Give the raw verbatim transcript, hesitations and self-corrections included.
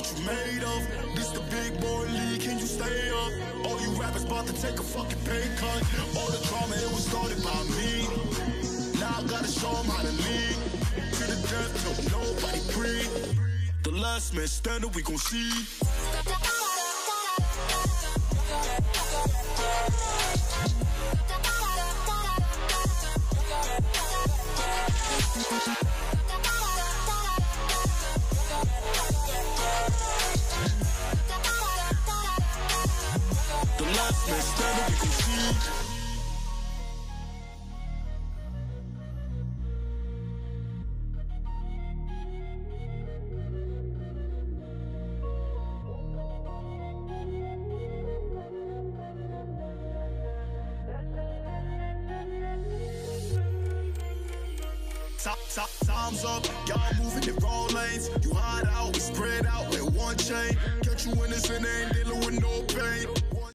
you made of. This the big boy league, can you stay up? All you rappers about to take a fucking pay cut. All the drama, it was started by me. Now I gotta show them how to lead. To the death, till nobody breathe. The last man standing, we gon' see. The last man standing, we gon' see. Time's up, y'all moving in wrong lanes. You hide out, we spread out with one chain. Catch you in this and ain't dealing with no